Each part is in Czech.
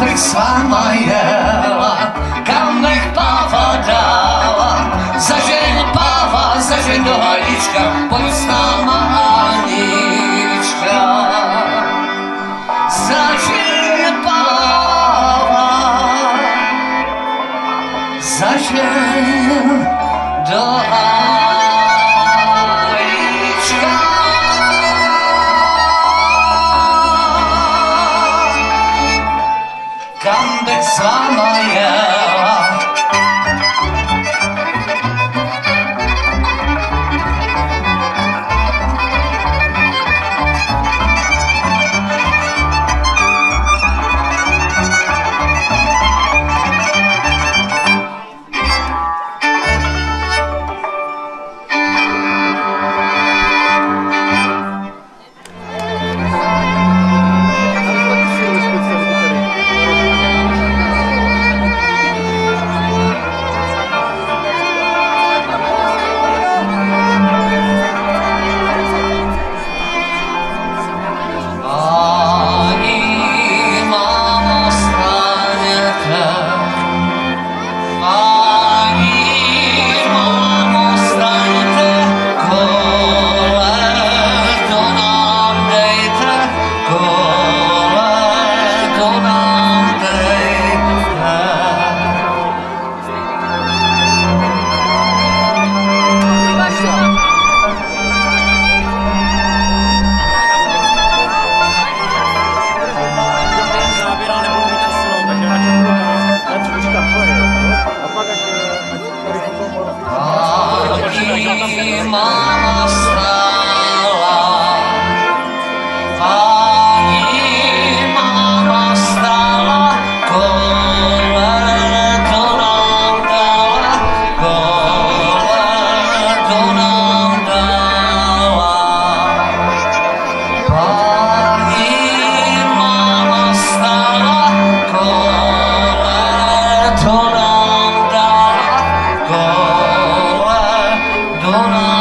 bych s váma jela, kam bych páva dala. Zažeň páva, zažeň do hajíčka, pojď s náma Anička. Zažeň páva, zažeň do hajíčka. Kam bych s váma jela. Máma stála, páni, máma stála, kole to nám dala, kole to nám dala. Páni, máma stála, kole to nám dala, kole to nám dala.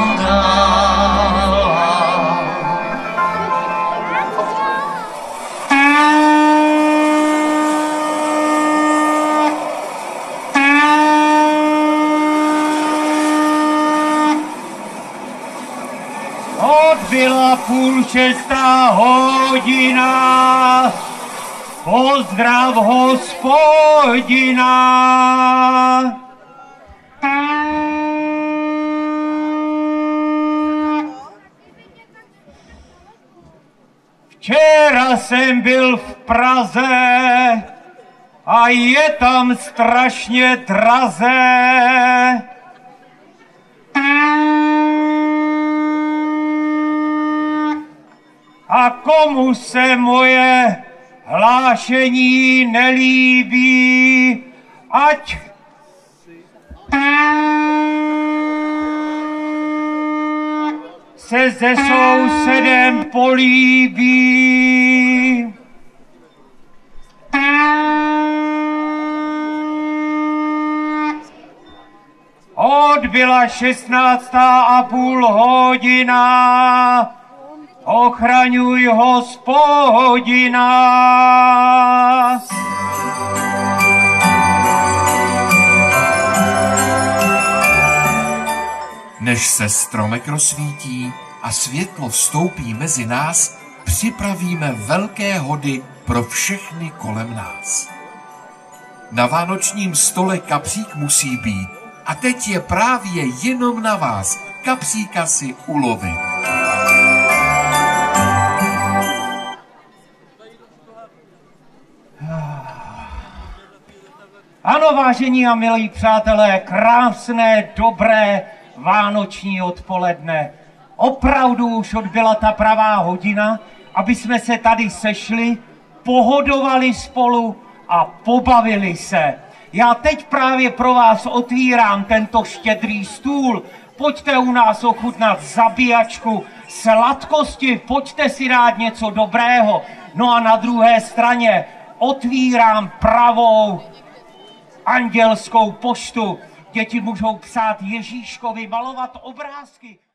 Odbyla 5:30, pozdrav hospodina. Včera jsem byl v Praze a je tam strašně draze. A komu se moje hlášení nelíbí, ať se sousedem políbí. Odbyla 16:30, ochraňuj hospodina. Než se stromek rozsvítí a světlo vstoupí mezi nás, připravíme velké hody pro všechny kolem nás. Na vánočním stole kapřík musí být a teď je právě jenom na vás kapříka si ulovit. Ano, vážení a milí přátelé, krásné, dobré vánoční odpoledne. Opravdu už odbyla ta pravá hodina, aby jsme se tady sešli, pohodovali spolu a pobavili se. Já teď právě pro vás otvírám tento štědrý stůl. Pojďte u nás ochutnat zabíjačku, sladkosti, pojďte si dát něco dobrého. No a na druhé straně otvírám pravou andělskou poštu. Děti můžou psát Ježíškovi, malovat obrázky.